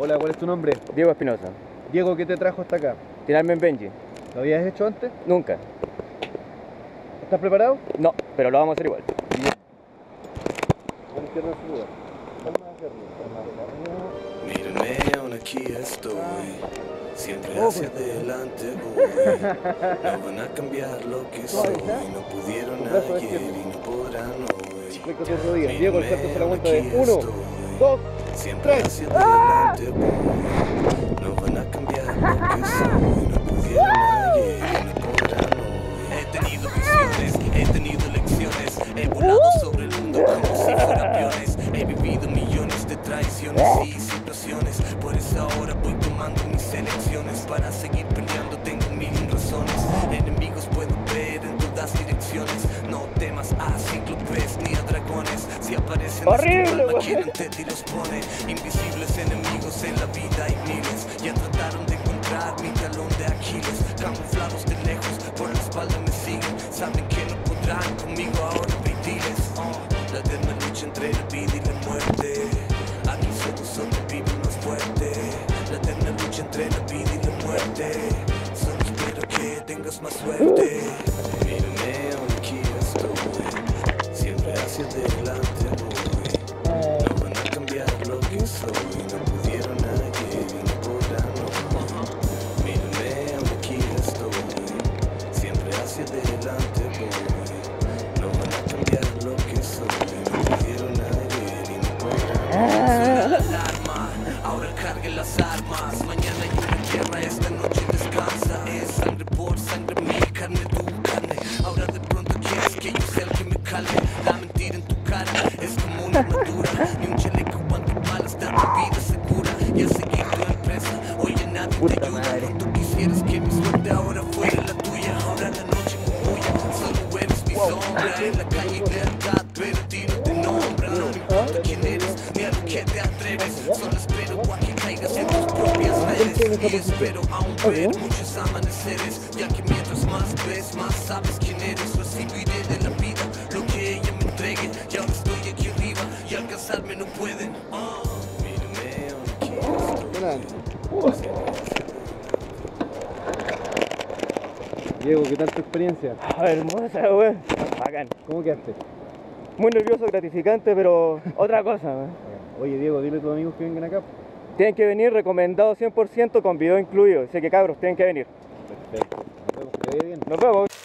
Hola, ¿cuál es tu nombre? Diego Espinosa. Diego, ¿qué te trajo hasta acá? Tirarme en Benji. ¿Lo habías hecho antes? Nunca. ¿Estás preparado? No, pero lo vamos a hacer igual. Mírame, aún aquí estoy, siempre hacia adelante voy. No van a cambiar lo que soy, no pudieron ayer y no podrán hoy. Recto tus rodillas. Diego, el salto se la aguanta Mírame, de aquí 1, estoy, 2, siempre 3. hacia adelante voy. No van a cambiar lo que soy, no pudieron ayer y no podrán hoy. He tenido visiones, he tenido lecciones, he volado sobre el mundo como si fuera aviones. He vivido millones de traiciones y situaciones, por eso ahora voy tomando mis elecciones. Para seguir peleando tengo mil razones, enemigos puedo ver en todas direcciones. No temas a cíclopes ni a dragones, si aparecen horrible, quieren te y los pone. Invisibles enemigos en la vida hay miles, ya trataron de encontrar mi talón de Aquiles. Camuflados de lejos, por la espalda me siguen, saben que no podrán conmigo ahora pediles. La eterna lucha entre la vida y la muerte, aquí solo sobrevive el más fuerte. La eterna lucha entre la vida y la muerte, solo espero que tengas más suerte. Mírame, aún aquí estoy, siempre hacia adelante voy. No van a cambiar lo que soy, no pudieron ayer y no podrán hoy. Mírame, aún aquí estoy, siempre hacia adelante voy. No van a cambiar lo que soy, no pudieron ayer y no podrán hoy. Suena la alarma, ahora carguen las armas. Mañana hay una guerra, esta noche descansa. Es sangre por sangre, mi carne tu carne. Ahora de pronto quieres que yo sea el que me calme. La mentira en tu cara es como una armadura, ni un chaleco antibalas da tu vida segura. Y a seguir tu empresa, oye nadie te ayuda. Cuánto quisieras que mi suerte ahora fuera la tuya. Ahora la noche convoya, solo eres mi sombra. En la calle lealtad, pero a ti no te nombra. No me importa quién eres, ni a lo que te atreves. Solo espero a que caigas en tus propias redes. Y espero aún ver muchos amaneceres, ya que mientras más ves, más sabes quién eres. Recibiré de la vida lo que ella me entregue, y ahora estoy aquí arriba y alcanzarme no pueden. Mírame, aquí estoy. Diego, ¿qué tal tu experiencia? Hermosa, weón. Bacán. ¿Cómo quedaste? Muy nervioso, gratificante, pero otra cosa, weón. Oye, Diego, dile a tus amigos que vengan acá. Tienen que venir, recomendado 100% con video incluido. Así que cabros, tienen que venir. Perfecto. Nos vemos, que te vaya bien. Nos vemos.